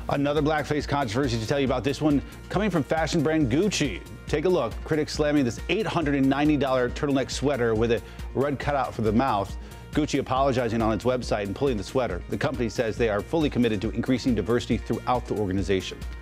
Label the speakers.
Speaker 1: Another blackface controversy to tell you about, this one coming from fashion brand Gucci. Take a look. Critics slamming this $890 turtleneck sweater with a red cutout for the mouth. Gucci apologizing on its website and pulling the sweater. The company says they are fully committed to increasing diversity throughout the organization.